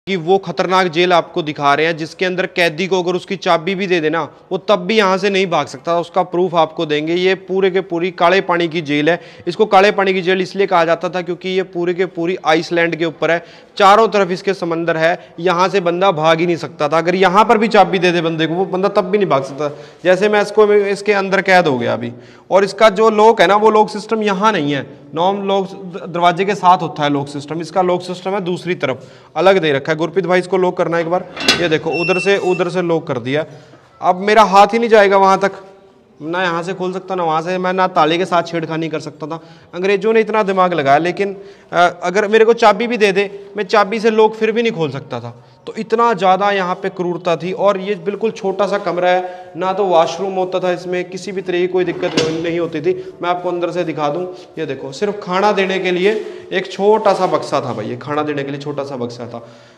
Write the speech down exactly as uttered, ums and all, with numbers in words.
कि वो खतरनाक जेल आपको दिखा रहे हैं जिसके अंदर कैदी को अगर उसकी चाबी भी दे देना वो तब भी यहाँ से नहीं भाग सकता, उसका प्रूफ आपको देंगे। ये पूरे के पूरी काले पानी की जेल है। इसको काले पानी की जेल इसलिए कहा जाता था क्योंकि ये पूरे के पूरी आइसलैंड के ऊपर है, चारों तरफ इसके समंदर है, यहाँ से बंदा भाग ही नहीं सकता था। अगर यहाँ पर भी चाबी दे दे बंदे को वो बंदा तब भी नहीं भाग सकता। जैसे मैं इसको इसके अंदर कैद हो गया अभी, और इसका जो लॉक है ना वो लॉक सिस्टम यहाँ नहीं है, नॉर्म लॉक दरवाजे के साथ होता है लॉक सिस्टम, इसका लॉक सिस्टम है दूसरी तरफ अलग दे रखा है। गुरप्रीत भाई इसको लॉक करना है एक बार, ये देखो उधर से उधर से लॉक कर दिया। अब मेरा हाथ ही नहीं जाएगा वहां तक, ना यहाँ से खोल सकता ना वहाँ से, मैं ना ताले के साथ छेड़खानी कर सकता था। अंग्रेजों ने इतना दिमाग लगाया, लेकिन अगर मेरे को चाबी भी दे दे मैं चाबी से लॉक फिर भी नहीं खोल सकता था। तो इतना ज़्यादा यहाँ पे क्रूरता थी। और ये बिल्कुल छोटा सा कमरा है, ना तो वॉशरूम होता था इसमें, किसी भी तरह की कोई दिक्कत नहीं होती थी। मैं आपको अंदर से दिखा दूँ, ये देखो सिर्फ खाना देने के लिए एक छोटा सा बक्सा था भाई, ये खाना देने के लिए छोटा सा बक्सा था।